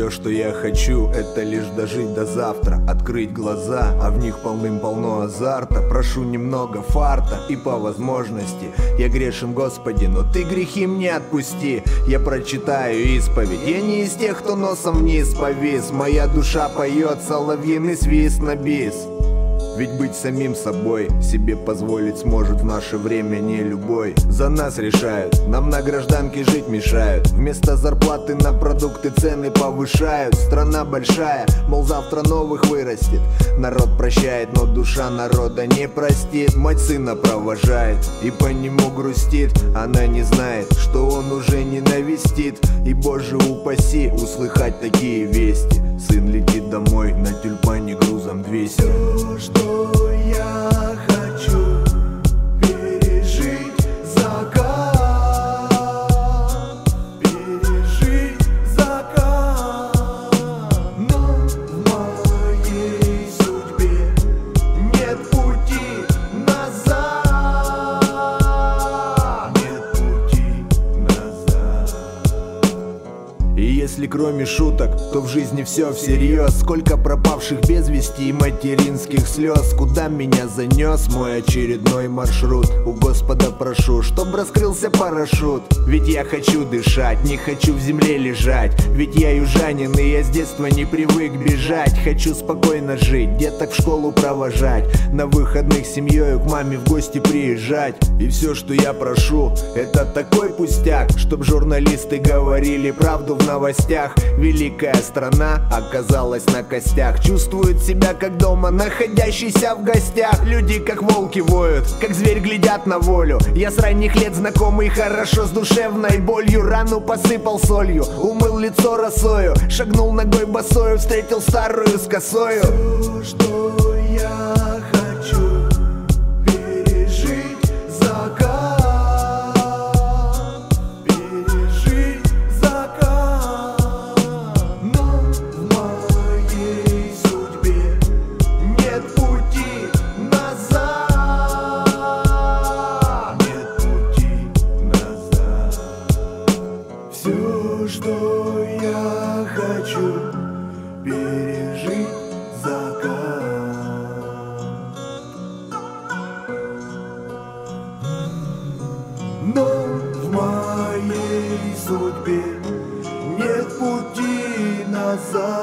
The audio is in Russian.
все, что я хочу, это лишь дожить до завтра, открыть глаза, а в них полным-полно азарта. Прошу немного фарта и по возможности. Я грешен, Господи, но Ты грехи мне отпусти. Я прочитаю исповедь, я не из тех, кто носом вниз повис. Моя душа поет соловьиный свист на бис. Ведь быть самим собой себе позволить сможет в наше время не любой. За нас решают, нам на гражданке жить мешают. Вместо зарплаты на продукты цены повышают. Страна большая, мол завтра новых вырастет. Народ прощает, но душа народа не простит. Мать сына провожает и по нему грустит. Она не знает, что он уже не навестит. И Боже упаси услыхать такие вести. Сын летит домой на тюльпане грузом 200. Все, что я хочу, пережить закат, пережить закат. Но в моей судьбе нет пути назад, нет пути назад. И если кроме шуток, то в жизни все всерьез. Сколько пропавших без вести и материнских слез. Куда меня занес мой очередной маршрут? У Господа прошу, чтоб раскрылся парашют. Ведь я хочу дышать, не хочу в земле лежать. Ведь я южанин, и я с детства не привык бежать. Хочу спокойно жить, деток в школу провожать, на выходных с семьей к маме в гости приезжать. И все, что я прошу, это такой пустяк, чтоб журналисты говорили правду в новостях. Великая страна оказалась на костях. Чувствует себя как дома, находящийся в гостях. Люди как волки воют, как зверь глядят на волю. Я с ранних лет знакомый хорошо с душевной болью. Рану посыпал солью, умыл лицо росою, шагнул ногой босою, встретил старую с косою. Все, что я хочу, пережить закат, пережить закат. Но в моей судьбе нет пути назад, нет пути назад. Все, что я хочу, пережить закат. Но в моей судьбе нет пути назад.